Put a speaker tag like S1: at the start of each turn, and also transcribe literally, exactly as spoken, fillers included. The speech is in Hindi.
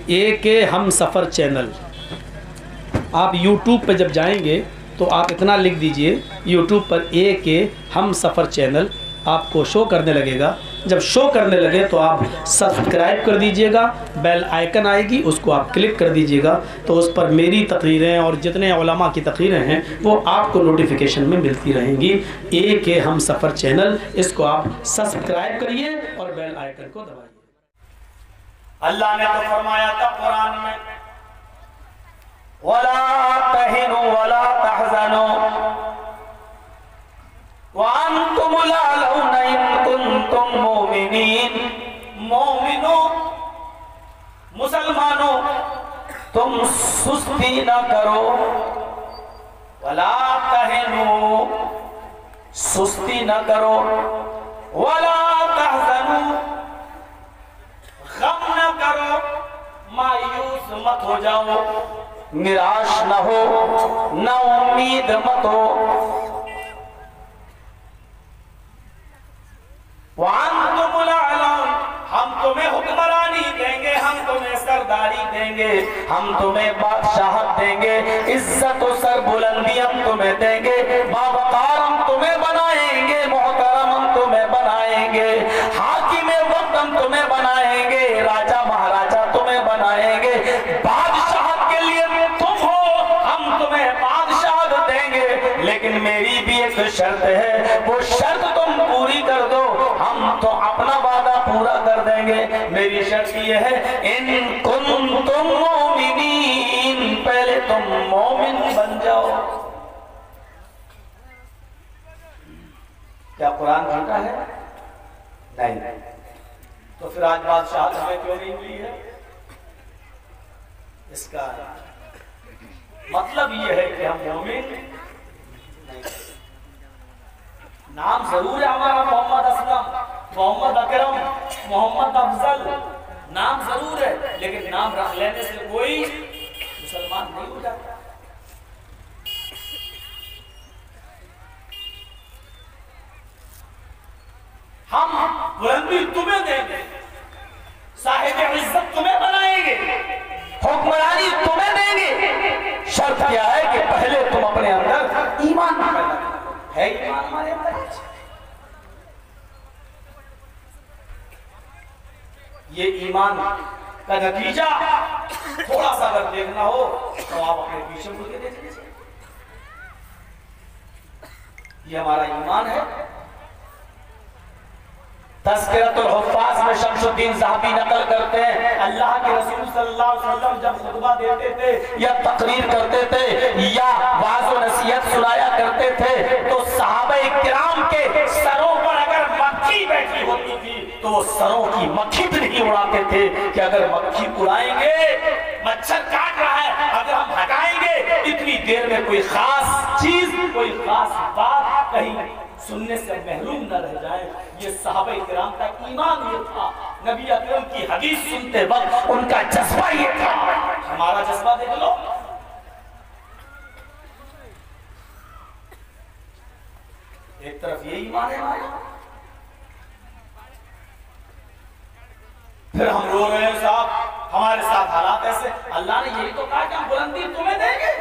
S1: ए के हम सफ़र चैनल। आप यूट्यूब पे जब जाएंगे तो आप इतना लिख दीजिए यूट्यूब पर ए के हम सफ़र चैनल, आपको शो करने लगेगा। जब शो करने लगे तो आप सब्सक्राइब कर दीजिएगा, बेल आइकन आएगी उसको आप क्लिक कर दीजिएगा, तो उस पर मेरी तकरीरें और जितने उलमा की तकरीरें हैं वो आपको नोटिफिकेशन में मिलती रहेंगी। ए के हम सफ़र चैनल, इसको आप सब्सक्राइब करिए और बेल आइकन को दबाइए।
S2: अल्लाह ने तो फरमाया था कुरान में, वला तहिनु वला तहज़नु व अंतुम लालौना इन कुंतुम मोमिनीन। मोमिनो, मुसलमानों, तुम सुस्ती न करो, वला तहिनु, सुस्ती न करो, वला तहज़नु, गम न करो, मायूस मत हो जाओ, निराश न हो, न उम्मीद मत हो। वअंतुमुल आलौन, हम तुम्हें हुक्मरानी देंगे, हम तुम्हें सरदारी देंगे, हम तुम्हें बादशाहत देंगे, इज्जत और सरबुलंदी हम तुम्हें देंगे, बावकार हम तुम्हें बनाएंगे, मोहतरम हम तुम्हें बनाएंगे, हाकिम वक्त हम तुम्हें बनाएंगे, राजा महाराजा तुम्हें बनाएंगे, बादशाहत के लिए तुम हो, हम तुम्हें बादशाहत देंगे, लेकिन मेरी भी एक शर्त है, वो शर्त तुम पूरी कर दो, हम तो अपना वादा पूरा कर देंगे। मेरी शर्त ये है, इन कुंतुम मोमिनीन, पहले तुम मोमिन बन जाओ। क्या कुरान झूठा है? नहीं। तो फिर आज बादशाह हमें क्यों नहीं मिली है? इसका मतलब ये है कि हम मोमिन नहीं। नाम जरूर है हमारा मोहम्मद असलम, मोहम्मद अकरम, मोहम्मद अफजल, नाम जरूर है, लेकिन नाम रख लेने से कोई मुसलमान नहीं हो जाता। हम बुलंदी तुम्हें देंगे, साहिब इज्जत तुम्हें बनाएंगे, हुक्मरानी तुम्हें देंगे। शर्त क्या है कि पहले तुम अपने अंदर ईमान पैदा करो। है ईमान हमारे अंदर? ये ईमान का नतीजा थोड़ा सा अगर देखना हो तो आप अपने पीछे मुड़ के देख लीजिए। ये हमारा ईमान है। तज़किरतुल हुफ़्फ़ाज़ में शमसुद्दीन ज़हाबी नकल करते हैं, अल्लाह के रसूल सल्लल्लाहु अलैहि वसल्लम जब खुतबा देते थे या तकरीर करते थे या वाज़ व नसीहत सुनाया करते थे, तो सहाबाए किराम के सरों पर अगर मक्खी बैठी होती थी तो वो सरों की मक्खी भी नहीं उड़ाते थे कि अगर मक्खी उड़ाएंगे, मच्छर काट रहा है, अगर हम हटाएंगे इतनी देर में कोई खास चीज, कोई खास बात कहीं सुनने से महरूम न रह जाए। ये सहाबा किराम का ईमान ये था। नबी अकरम की हदीस सुनते वक्त उनका जज्बा ये था। हमारा जज्बा देख लो। एक तरफ ये ईमान है हमारा, फिर हम रो रहे हैं साहब हमारे साथ हालात ऐसे। अल्लाह ने यही तो कहा कि हम बुलंदी तुम्हें देंगे।